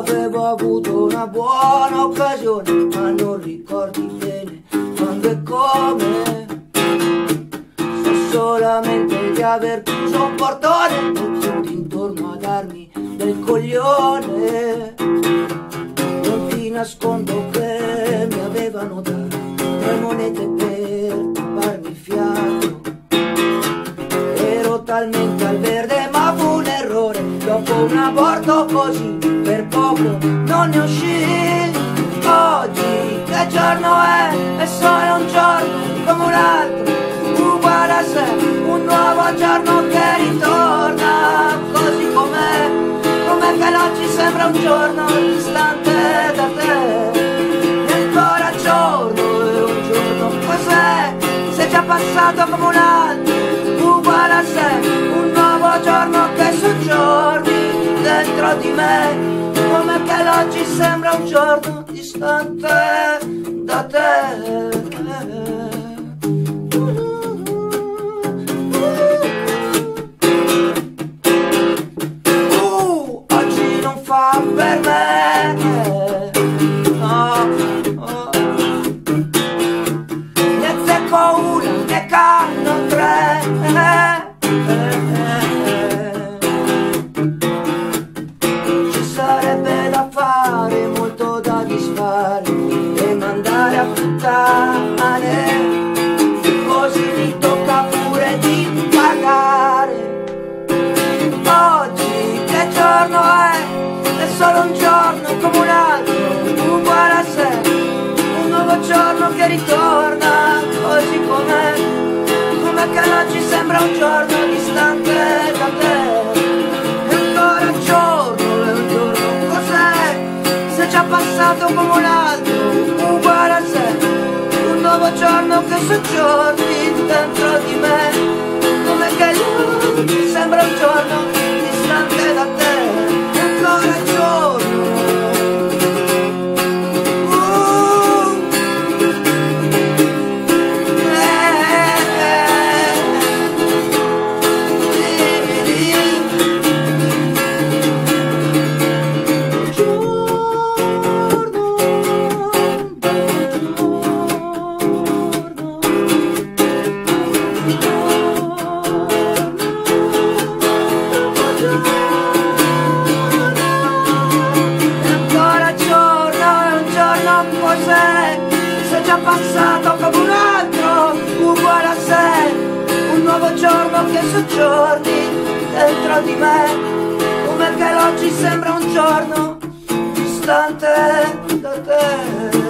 Avevo avuto una buona occasione, ma non ricordi bene quando e come. So solamente di aver chiuso un portone e tutti intorno a darmi del coglione. Non ti nascondo che mi avevano dato 3 monete per tapparmi il fiato. Ero talmente al verde ma fu un errore, dopo un aborto così per poco non ne uscì. Oggi che giorno è solo un giorno come un altro, uguale a sé, un nuovo giorno che ritorna così com'è. Com'è che l'oggi sembra un giorno distante da te, e ancora giorno è un giorno cos'è, sei già passato come un altro, uguale a sé, un nuovo giorno che soggiorni dentro di me. Come che l'oggi sembra un giorno distante da te. Oggi non fa per me, no, oh. Ne zecco una, ne canno 3. Sarebbe da fare, molto da disfare e mandare a puttane, così mi tocca pure di pagare. Oggi che giorno è solo un giorno come un altro, uguale a sé, un nuovo giorno che ritorna così com'è. Come che oggi sembra un giorno distante da te, e ancora giorno già passato come un altro, uguale a sé, un nuovo giorno che soggiorni dentro di me. Come che lui sembra un giorno distante da te, e ancora giorno. Sei già passato come un altro, uguale a sé, un nuovo giorno che soggiorni dentro di me. Come che l'oggi sembra un giorno distante da te.